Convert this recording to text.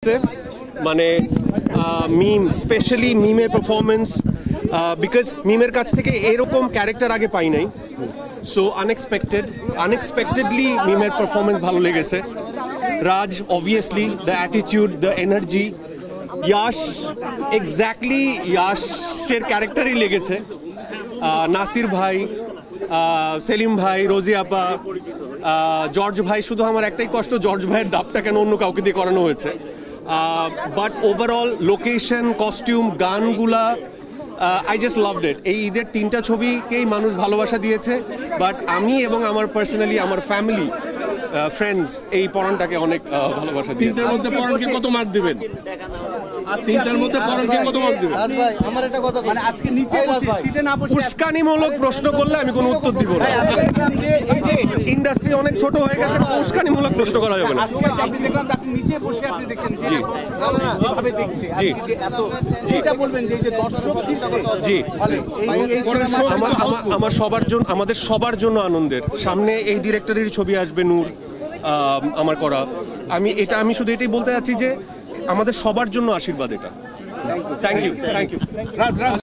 মানে মিম, স্পেশালি মিমের performance, because মিমের কাছ থেকে এরকম ক্যারেক্টার আগে পাই নাই। সো আনএক্সপেক্টেডলি মিমের পারফরমেন্স ভালো লেগেছে। Raj, obviously the attitude, the energy. Yash, exactly ইয়াশের ক্যারেক্টারই লেগেছে। নাসির ভাই, সেলিম ভাই, রোজি আপা, জর্জ ভাই, শুধু আমার একটাই কষ্ট, জর্জ ভাইয়ের ডাবটা কেন অন্য কাউকে দিয়ে করানো হয়েছে। বাট ওভারঅল লোকেশন, কস্টিউম, গানগুলা, আই জাস্ট লাভড ইট। এই ঈদের 3টা ছবিকেই মানুষ ভালোবাসা দিয়েছে, বাট আমি এবং আমার পার্সোনালি আমার ফ্যামিলি ফ্রেন্ডস এই পরানটাকে অনেক ভালোবাসা দিয়েছে। 3টার মধ্যে পরানকে কত মার্ক দিবেন? 3টার মধ্যে পরানকে কত মার্ক দিবেন? ভাই আমার একটা কথা, মানে আজকে নিচে বসে সিটে না বসে উস্কানিমূলক প্রশ্ন করলে আমি কোনো উত্তর দিব না। ইন্ডাস্ট্রি অনেক ছোট হয়ে গেছে, উস্কানিমূলক প্রশ্ন করা যাবে না। আজকে আপনি দেখলাম আপনি নিচে বসে আপনি দেখেন যে ভাবে দেখছে জি এত যেটা বলবেন যে দর্শক জি এই আমার সবার জন্য, আমাদের সবার জন্য আনন্দের। সামনে এই ডিরেক্টরের ছবি আসবে নূর, আমার করা। আমি শুধু এটাই বলতে চাচ্ছি যে আমাদের সবার জন্য আশীর্বাদ এটা। Thank you.